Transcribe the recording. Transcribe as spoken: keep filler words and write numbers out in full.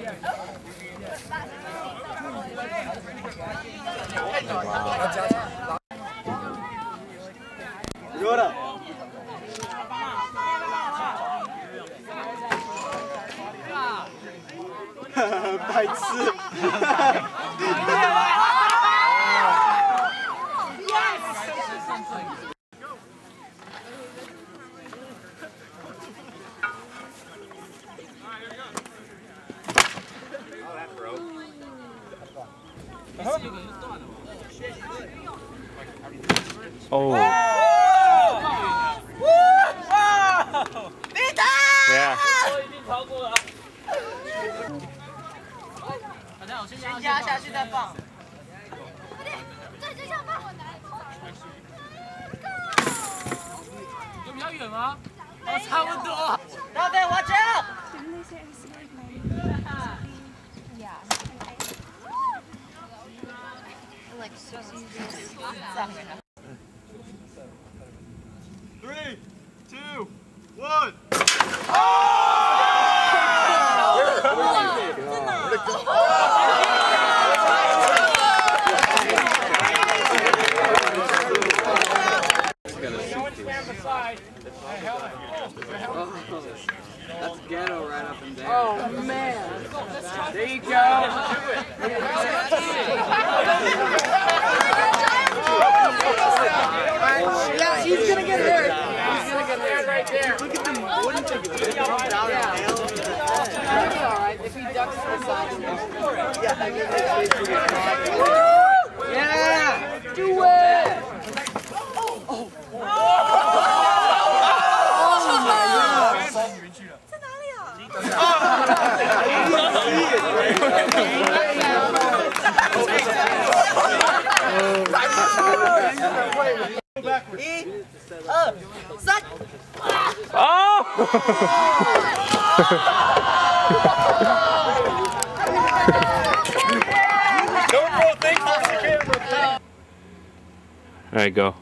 白痴！ 哦。 Yeah. 先压下去再放。 对，就这样放。 有比较远吗？哦，差不多。到队，我走。 Three, two, one. That's ghetto right up and down. Oh man. There you go. Yeah, he's gonna get hurt. He's gonna get hurt right there. Look at them. What do you think? Yeah. That's alright. If he ducks to the side, yeah. Do it. Oh. All right, go.